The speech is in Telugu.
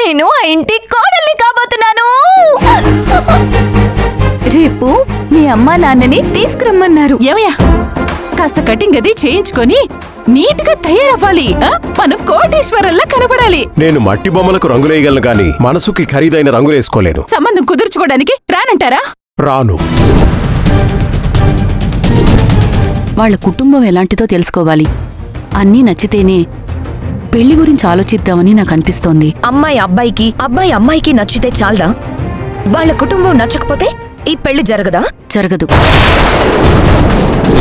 నేను ఆ ఇంటి కోడల్ని కాబోతున్నాను. రేపు మీ అమ్మా నాన్నని తీసుకురమ్మన్నారు. ఏమయ్యా, కాస్త కటింగ్ అది చేయించుకొని నీట్ గా తయారవ్వాలి. మనం కోటేశ్వరల్లా కనపడాలి. నేను మట్టి బొమ్మలకు రంగులేయగలను గాని మనసుకి ఖరీదైన రంగులేసుకోలేను. సంబంధం కుదుర్చుకోవడానికి రానంటారా? రాను. వాళ్ళ కుటుంబం ఎలాంటిదో తెలుసుకోవాలి. అన్నీ నచ్చితేనే పెళ్లి గురించి ఆలోచిద్దామని నాకు అనిపిస్తోంది. అమ్మాయి అబ్బాయికి, అబ్బాయి అమ్మాయికి నచ్చితే చాలదా? వాళ్ళ కుటుంబం నచ్చకపోతే ఈ పెళ్లి జరగదా? జరగదు.